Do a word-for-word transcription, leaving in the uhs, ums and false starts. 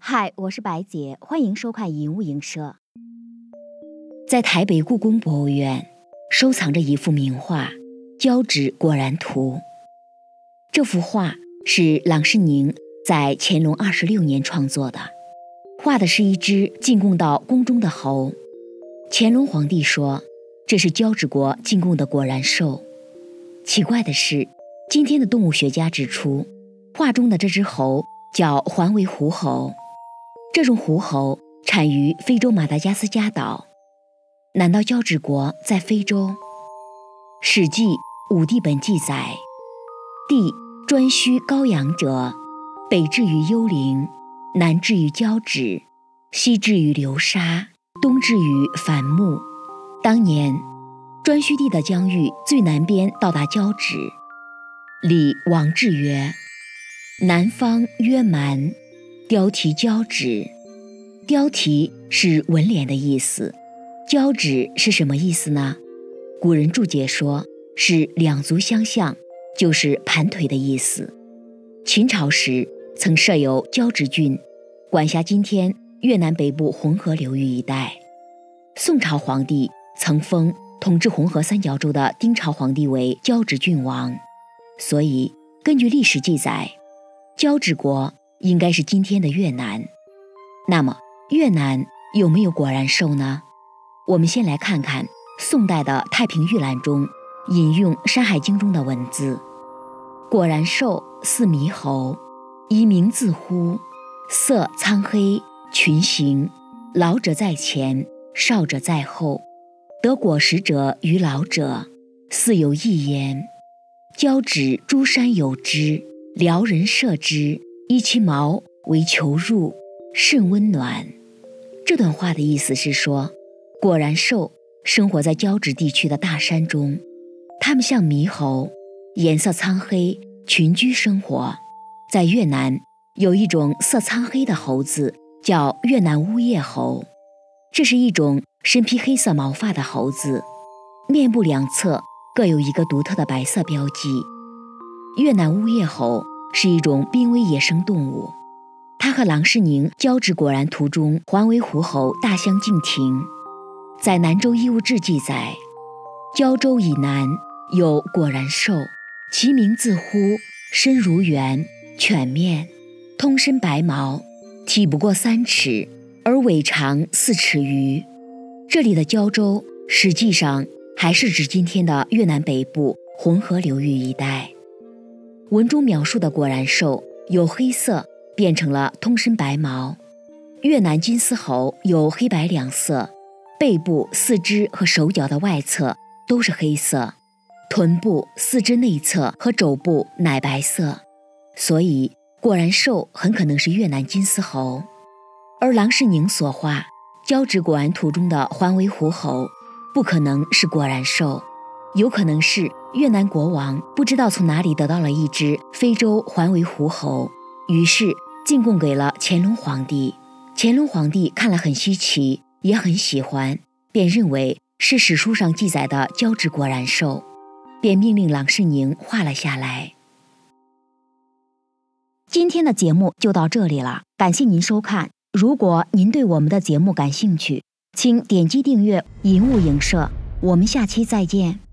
嗨，我是白姐，欢迎收看银物影社。在台北故宫博物院收藏着一幅名画《交趾果然图》。这幅画是郎世宁在乾隆二十六年创作的，画的是一只进贡到宫中的猴。乾隆皇帝说，这是交趾国进贡的果然兽。奇怪的是，今天的动物学家指出，画中的这只猴叫环尾狐猴。这种狐猴产于非洲马达加斯加岛。难道交趾国在非洲？《史记·武帝本纪》载，帝颛顼高阳者，北至于幽陵，南至于交趾，西至于流沙，东至于反目。当年颛顼帝的疆域最南边到达交趾。礼王志曰：南方曰蛮，雕题交趾。雕题是纹脸的意思，交趾是什么意思呢？古人注解说是两足相向，就是盘腿的意思。秦朝时曾设有交趾郡，管辖今天越南北部红河流域一带。宋朝皇帝曾封统治红河三角洲的丁朝皇帝为交趾郡王，所以根据历史记载，交趾国应该是今天的越南。那么越南有没有果然兽呢？我们先来看看宋代的《太平御览》中引用《山海经》中的文字：果然兽似猕猴，以名自呼，色苍黑，群行，老者在前，少者在后，得果实者于老者，似有异焉。交趾诸山有之，辽人射之，依其毛为球入，甚温暖。这段话的意思是说，果然兽生活在交趾地区的大山中，它们像猕猴，颜色苍黑，群居生活。在越南有一种色苍黑的猴子叫越南乌叶猴，这是一种身披黑色毛发的猴子，面部两侧各有一个独特的白色标记。越南乌叶猴是一种濒危野生动物，它和郎世宁《交趾果然图》中环尾狐猴大相径庭。在《南州医务志》记载，交州以南有果然兽，其名自呼，身如猿，犬面，通身白毛，体不过三尺，而尾长四尺余。这里的交州实际上还是指今天的越南北部红河流域一带。文中描述的果然兽有黑色变成了通身白毛。越南金丝猴有黑白两色，背部、四肢和手脚的外侧都是黑色，臀部、四肢内侧和肘部奶白色，所以果然兽很可能是越南金丝猴。而郎世宁所画《交趾果然图》中的环尾狐猴不可能是果然兽，有可能是越南国王不知道从哪里得到了一只非洲环尾狐猴，于是进贡给了乾隆皇帝。乾隆皇帝看了很稀奇，也很喜欢，便认为是史书上记载的交趾果然兽，便命令郎世宁画了下来。今天的节目就到这里了，感谢您收看。如果您对我们的节目感兴趣，请点击订阅银物影社，我们下期再见。